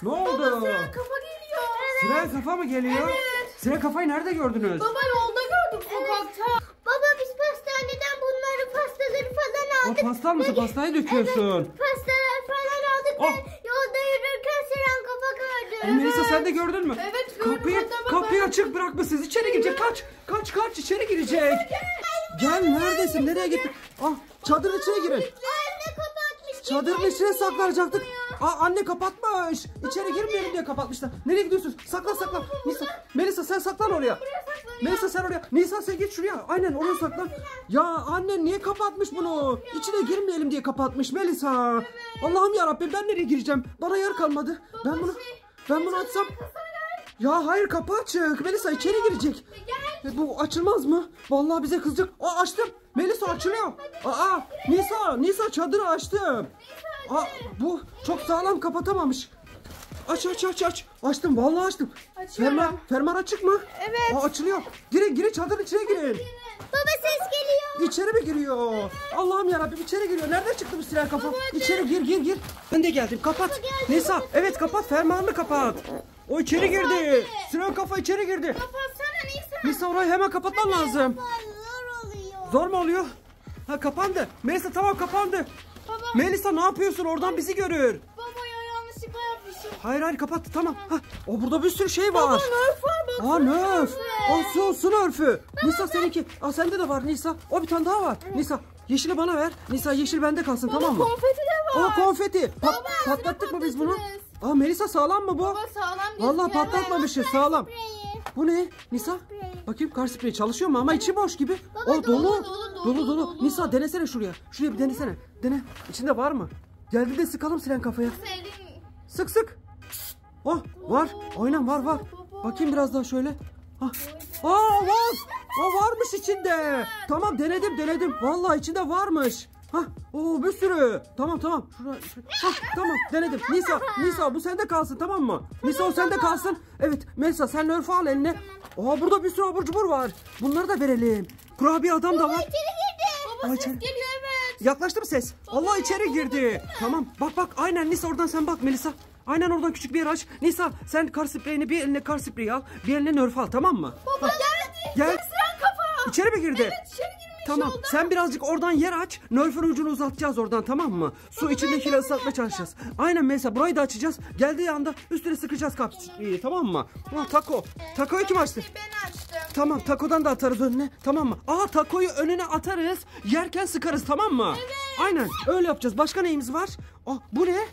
Ne oldu? Baba siren kafa geliyor. Siren kafa mı geliyor? Evet. Siren kafayı nerede gördünüz? Baba yolda gördük sokakta. Baba biz pastaneden bunları pastaları falan aldık. O pastan mısın? Pastayı döküyorsun. Evet, pastalar falan aldık. Oh. Yolda yürürken siren kafa gördüm. Melisa sen de gördün mü? Evet gördüm. Kapıyı açık bırakmışsınız. İçeri girecek. Kaç içeri girecek. Gel neredesin? Nereye gittin? Ah çadırın içine girin. Anne kapatmış. Çadırın içine saklanacaktık. Anne kapatmış. İçeri girmeyelim diye kapatmışlar. Nereye gidiyorsun? Saklan. Melisa sen saklan oraya. Melisa sen oraya. Nisa sen git şuraya. Aynen oraya saklan. Ya anne niye kapatmış bunu? İçine girmeyelim diye kapatmış Melisa. Allah'ım yarabbim ben nereye gireceğim? Bana yer kalmadı. Ben bunu açsam. Ya hayır kapı açık. Melisa içeri girecek. Bu açılmaz mı? Vallahi bize kızacak. Açtım. Melisa açılıyor. Nisa çadırı açtım. Bu çok sağlam kapatamamış. Aç. Açtım vallahi açtım. Açıyorum. Fermuar açık mı? Evet. Açılıyor. Girin çadırın içine girin. Baba ses geliyor. İçeri mi giriyor? Allah'ım yarabbim içeri giriyor. Nereden çıktı bu siren kafa? İçeri gir. Ben de geldim. Kapat. Nisa evet kapat. Fermuarını kapat. O içeri girdi. Siren kafa içeri girdi. Kapatsana Nisa. Nisa orayı hemen kapatman lazım. Zor oluyor. Zor mu oluyor? Ha kapandı. Melisa tamam kapandı. Baba. Melisa ne yapıyorsun? Oradan bizi görür. Baba ya yanlışlıkla yapmışım. Hayır kapattı tamam. Burada bir sürü şey var. Baba nerf var bak. Nerf. Su nerfü. Nisa seninki. Sende de var Nisa. O bir tane daha var. Nisa yeşili bana ver. Nisa yeşil bende kalsın tamam mı? Konfeti de var. Konfeti. Patlattık mı biz bunu? Melisa sağlam mı bu? Baba sağlam gözüküyor. Vallahi patlatmamışız sağlam. Spreyi. Bu ne? Nisa? Bakayım kar spreyi çalışıyor mu ama içi boş gibi. Dolu. Nisa denesene şuraya. Şuraya bir denesene. Dene. İçinde var mı? Geldi de sıkalım siren kafaya. Selim. Sık. Var. Aynen var. Bakayım biraz daha şöyle. Var. Varmış içinde. Tamam denedim. Vallahi içinde varmış. Bir sürü. Tamam. Tamam denedim. Nisa bu sende kalsın tamam mı? Nisa o sende kalsın. Evet Melisa sen nerf'ü al eline. Burada bir sürü abur cubur var. Bunları da verelim. Kurabiye adam da var. İçeri girdi. Baba ses geliyor evet. Yaklaştı mı ses? Allah içeri girdi. Tamam bak aynen Nisa oradan sen bak Melisa. Aynen oradan küçük bir yer aç. Nisa sen kar spreyini bir eline kar spreyi al. Bir eline nerf al tamam mı? Baba geldi. Gel. Siren kafa. İçeri mi girdi? Evet içeri girmiş Tamam yolda. sen birazcık oradan yer aç. Nerf'ün ucunu uzatacağız oradan tamam mı? Su içindekileri ıslatmaya çalışacağız. Aynen mesela burayı da açacağız. Geldiği anda üstüne sıkacağız kap spreyi tamam mı? Takoyu kim açtı? Ben açtım. Tamam takodan da atarız önüne tamam mı? Takoyu önüne atarız. Yerken sıkarız tamam mı? Evet. Aynen öyle yapacağız. Başka neyimiz var? Bu ne?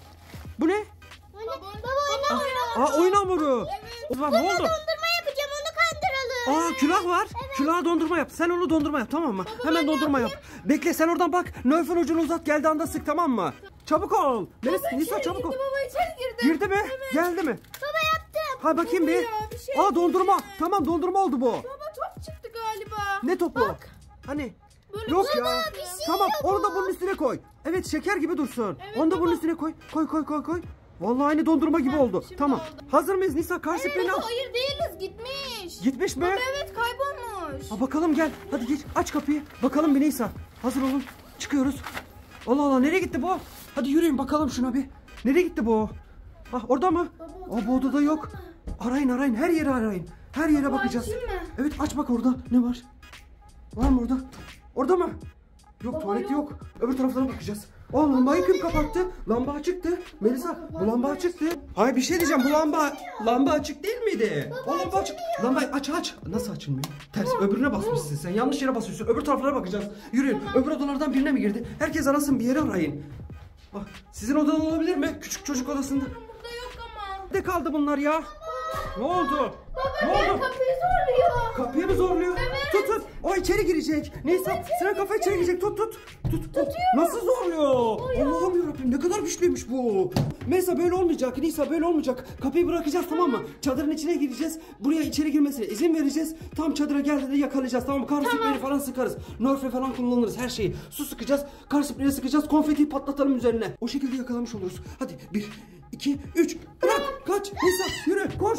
Baba Oyun hamuru. Evet. Ne oldu? dondurma yapacağım onu kandıralım. Külah var. Evet. Külaha dondurma yap. Sen onu dondurma yap tamam mı? Hemen dondurma yap. Bekle sen oradan bak. Nerf'ün ucunu uzat geldiği anda sık tamam mı? Çabuk ol. Nisa çabuk ol. Baba içeri girdi. Girdi mi? Evet. Geldi mi? Baba yaptım. Bakayım bir. Bir şey Dondurma. Tamam dondurma oldu bu. Baba top çıktı galiba. Ne topu? Bak. Hani? Böyle Yok baba, ya. bir şey Tamam yok onu da bunun üstüne koy. Evet şeker gibi dursun. Evet, Onu da bunun baba. üstüne koy. Koy. Vallahi aynı dondurma gibi oldu. şimdi Tamam. oldu. Hazır mıyız Nisa? Kar spreyi al. Hayır değiliz gitmiş. Gitmiş mi? Baba evet kaybolmuş. Bakalım gel. Hadi geç aç kapıyı. Bakalım bir Nisa. Hazır olun. Çıkıyoruz. Allah nereye gitti bu? Hadi yürüyün bakalım şuna bir. Nereye gitti bu? Orada mı? Bu odada yok. Arayın her yeri arayın. Her yere bakacağız. açayım mı? Evet aç bak orada. Ne var? Var mı orada? Orada mı? Yok tuvalet yok. Öbür taraflara bakacağız. Lambayı kim kapattı? Lamba açıktı. Melisa bu lamba açıktı. Hayır bir şey diyeceğim bu lamba açık değil miydi? O lamba açık. Lambayı aç. Nasıl açılmıyor? Ters öbürüne basmışsın sen. Yanlış yere basıyorsun. Öbür taraflara bakacağız. Yürüyün. Öbür odalardan birine mi girdi? Herkes arasın bir yere arayın. Sizin odada olabilir mi? Küçük çocuk odasında. Burada yok ama. Nerede kaldı bunlar ya? Ne oldu? Baba kapıyı zorluyor. Kapıyı mı zorluyor? Evet. Tut. O içeri girecek. Neyse sıra kafa içeri girecek. Tut. Nasıl zorluyor? Allah'ım yarabbim ne kadar güçlüymüş bu. Neyse böyle olmayacak. Nisa böyle olmayacak. Kapıyı bırakacağız tamam mı? Çadırın içine gireceğiz. Buraya içeri girmesine izin vereceğiz. Tam çadıra geldiğinde yakalayacağız tamam mı? Kar spreyi falan sıkarız. Nerf'e falan kullanırız her şeyi. Su sıkacağız. Kar spreyi sıkacağız. Konfetiyi patlatalım üzerine. O şekilde yakalamış oluruz. Hadi 1, 2, 3. Bırak. Kaç. Nisa yürü koş.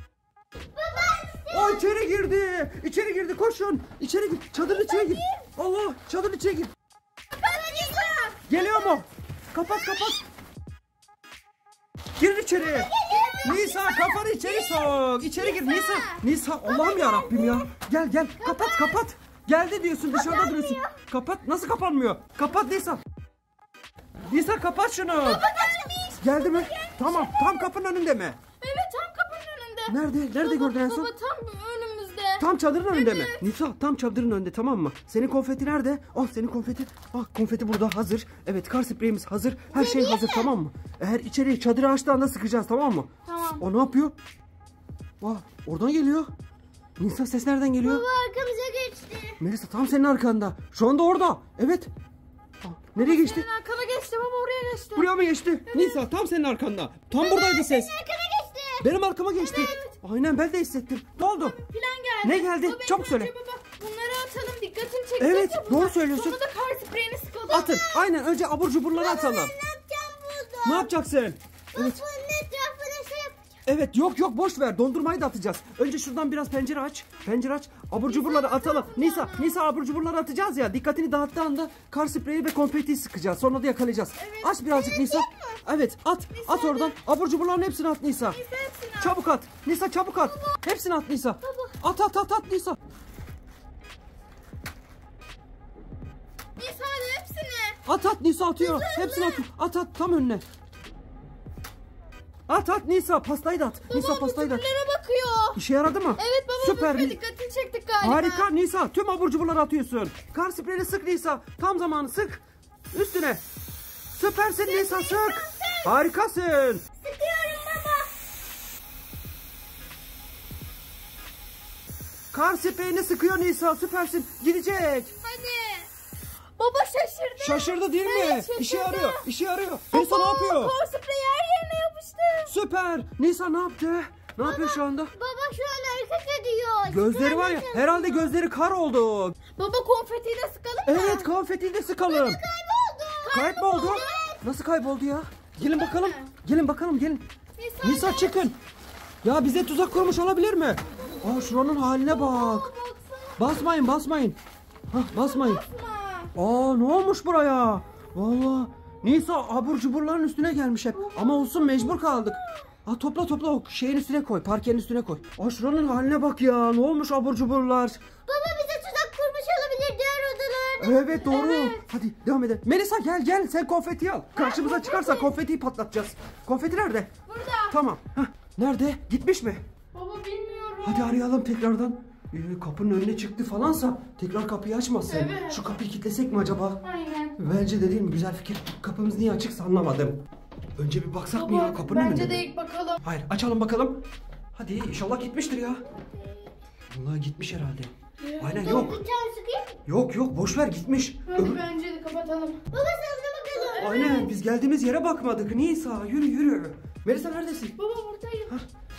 İçeri girdi. İçeri girdi. Koşun. İçeri gir. Çadırın içine gir. Allah. Çadırın içine gir. Geliyor mu? Kapat. Girin içeri. Nisa kafanı içeri sok. İçeri gir Nisa. Nisa Allah'ım ya Rabbim ya. Gel kapat. Geldi diyorsun dışarıda duruyorsun. Kapat, nasıl kapanmıyor? Kapat Nisa. Nisa kapat şunu. Geldi mi? Tamam, tam kapının önünde mi? Evet, tam kapının önünde. Nerede gördün en son? Baba tam önümüzde. Tam çadırın önünde mi? Evet. Nisa tam çadırın önünde, tamam mı? Senin konfeti nerede? Senin konfeti. Konfeti burada hazır. Evet, kar spreyimiz hazır. Her şey hazır, tamam mı? Eğer içeriye çadırı açtığında sıkacağız, tamam mı? Tamam. O ne yapıyor? Oradan geliyor. Nisa ses nereden geliyor? Baba arkamıza geçti. Melisa tam senin arkanda. Şu anda orada. Evet. Nereye geçti? Senin arkana geçti baba, oraya geçti. Buraya mı geçti? Nisa tam senin arkanda. Tam buradaydı ses. Arkana geçti. Benim arkama geçti. Aynen, ben de hissettim. Ne oldu? Plan geldi. Ne geldi? Baba, Çabuk söyle. Baba, bunları atalım, dikkatini çekecek Evet, ya bunlar. doğru söylüyorsun. Sonra da kar spreyini sıkalım. Atın. Aynen, önce abur cuburları atalım. Ne yapacağım burada? Ne yapacaksın? Evet. Bunun etrafına şey yapacağım. Evet, yok boş ver. Dondurmayı da atacağız. Önce şuradan biraz pencere aç. Pencere aç. Abur cuburları atalım. Nisa abur cuburları atacağız ya. Dikkatini dağıttığı anda kar spreyi ve konfeti sıkacağız. Sonra da yakalayacağız. Evet. Aç birazcık Nisa. Evet, at oradan. Abur cuburların hepsini at Nisa. hepsini at. Çabuk at. Nisa çabuk at. Hepsini at Nisa. At Nisa. Nisa hadi hepsini. At Nisa atıyor. Hepsini at. At tam önüne. At Nisa, pastayı da at. Nisa pastayı da at. Kutulara bakıyor. İşe yaradı mı? Evet baba, Süper. dikkatini çektik galiba. Harika Nisa, tüm abur cuburları atıyorsun. Kar spreyini sık Nisa. Tam zamanı sık. Üstüne. Süpersin Nisa, sık. Harikasın. Sıkıyorum baba. Kar spreyini sıkıyor Nisa, süpersin. Gidecek. Hadi. Baba şaşırdı. Şaşırdı değil mi? Evet, şaşırdı. İşe yarıyor. Nisa ne yapıyor? Kar spreyi her yerine yapıştı. Süper. Nisa ne yaptı? Ne yapıyor şu anda? Baba şu an hareket ediyor. Gözleri var ya, herhalde gözleri kar oldu. Baba konfetiyi de sıkalım mı? Evet, konfetiyi de sıkalım. Kayıp mı oldu? Nasıl kayboldu ya? Gelin bakalım. Nisa çıkın. Ya bize tuzak kurmuş olabilir mi? Şuranın haline bak. Basmayın. Basmayın. Ne olmuş buraya? Vallahi Nisa abur cuburların üstüne gelmiş hep. Ama olsun, mecbur kaldık. Topla o şeyin üstüne koy. Parkenin üstüne koy. şuranın haline bak ya. Ne olmuş abur cuburlar? Baba bize tuzak kurmuş olabilir diğer odalarda. Evet doğru. Hadi devam edelim. Melisa gel. Sen konfeti al. Karşımıza çıkarsa konfetiyi patlatacağız. Konfeti nerede? Burada. Tamam. Nerede? Gitmiş mi? Baba bilmiyorum. Hadi arayalım tekrardan. Kapının önüne çıktı falansa tekrar kapıyı açmasın. Evet. Şu kapıyı kilitlesek mi acaba? Aynen. Bence de değil mi? Güzel fikir. Kapımız niye açıksa anlamadım. Önce bir baksak mı ya kapının önüne? Bence de ilk bakalım. Hayır, açalım bakalım. Hadi inşallah gitmiştir ya. Vallahi gitmiş herhalde. Aynen yok. Bir tane sıkayım. Yok boş ver, gitmiş. Hadi bence de kapatalım. Baba sen de bakalım. Aynen, biz geldiğimiz yere bakmadık. Nisa yürü. Melisa neredesin? Baba buradayım.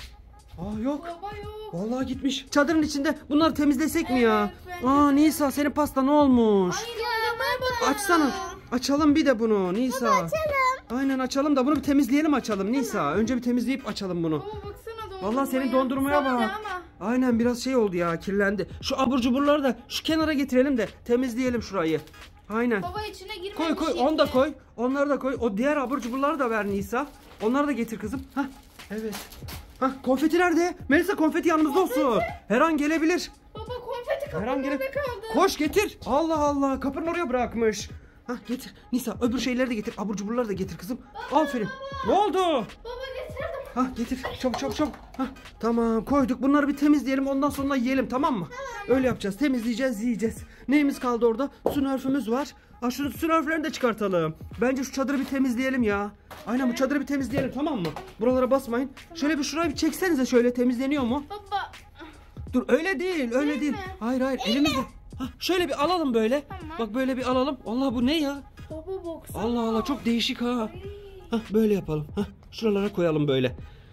Yok. Baba yok. Vallahi gitmiş. Çadırın içinde. Bunları temizlesek mi ya? Evet, bence de. Nisa senin pasta ne olmuş? Ay dondurmaya bakalım. Açsana. Açalım bir de bunu Nisa. Açalım. Aynen açalım da bunu bir temizleyelim açalım Nisa. Önce bir temizleyip açalım bunu. Baba baksana dondurmaya. Vallahi senin dondurmaya Sade bak. ama. Aynen biraz şey oldu ya, kirlendi. Şu abur cuburları da şu kenara getirelim de temizleyelim şurayı. Aynen. Baba içine girmemiş. Koy onu da koy. Onları da koy. O diğer abur cuburları da ver Nisa. Onları da getir kızım. Evet. Konfeti nerede? Melisa konfeti yanımızda olsun. Her an gelebilir. Baba konfeti Her kapının an önünde gelebilir. kaldı. Koş getir. Allah kapının oraya bırakmış. Getir. Nisa öbür şeyleri de getir. Abur cuburları da getir kızım. Aferin. Ne oldu? Baba getirdim. Getir. Çabuk. Tamam koyduk. Bunları bir temizleyelim. Ondan sonra yiyelim, tamam mı? Öyle yapacağız. Temizleyeceğiz, yiyeceğiz. Neyimiz kaldı orada? Smurf'ümüz var. Şu smurflerini de çıkartalım. Bence şu çadırı bir temizleyelim ya. Aynen, bu çadırı bir temizleyelim, tamam mı? Buralara basmayın. Şöyle bir şurayı bir çeksenize, şöyle temizleniyor mu? Baba. Dur öyle değil. mi? Hayır elimizle. Şöyle bir alalım böyle. Tamam. Bak böyle bir alalım. Allah bu ne ya? Baba baksana. Allah çok değişik ha. Böyle yapalım. Şuralara koyalım böyle.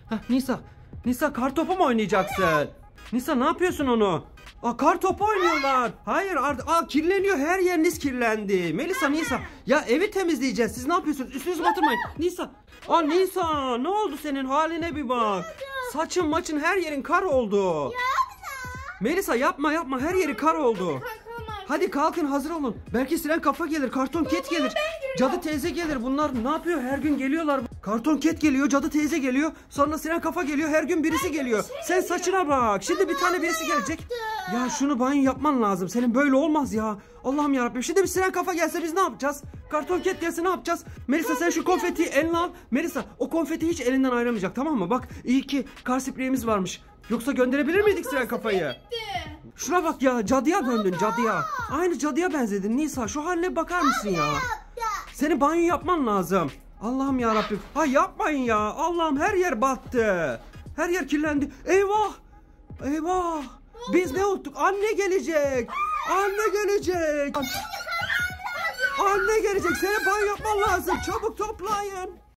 Nisa kartopu mu oynayacaksın? Nisa ne yapıyorsun onu? Kar topu oynuyorlar. Hayır kirleniyor, her yeriniz kirlendi. Nisa. Ya evi temizleyeceğiz. Siz ne yapıyorsunuz? Üstünüzü batırmayın. Nisa. Nisa ne oldu, senin haline bir bak. Saçın maçın her yerin kar oldu. Melisa yapma her yeri kar oldu. Hadi kalkın, hazır olun. Belki siren kafa gelir, karton ket gelir. Cadı teyze gelir. Bunlar ne yapıyor? Her gün geliyorlar. Karton Cat geliyor, cadı teyze geliyor. Sonra Siren Kafa geliyor. Her gün birisi geliyor. Sen saçına bak. Şimdi bir tane birisi gelecek. Ya şunu banyo yapman lazım. Senin böyle olmaz ya. Allah'ım yarabbim. Şimdi bir Siren Kafa gelse biz ne yapacağız? Karton Cat gelse ne yapacağız? Melisa sen şu konfetiyi eline al. Melisa o konfeti hiç elinden ayrılmayacak, tamam mı? Bak iyi ki kar spreyimiz varmış. Yoksa gönderebilir miydik Siren Kafa'yı? Şuna bak ya, cadıya döndün, cadıya. Aynı cadıya benzedin Nisa. Şu haline bakar mısın ya? Senin banyo yapman lazım. Allah'ım yarabbim. Ha yapmayın ya. Allah'ım her yer battı. Her yer kirlendi. Eyvah. Eyvah. Biz ne unuttuk? Anne gelecek. Anne gelecek. Anne gelecek. Senin banyo yapman lazım. Çabuk toplayın.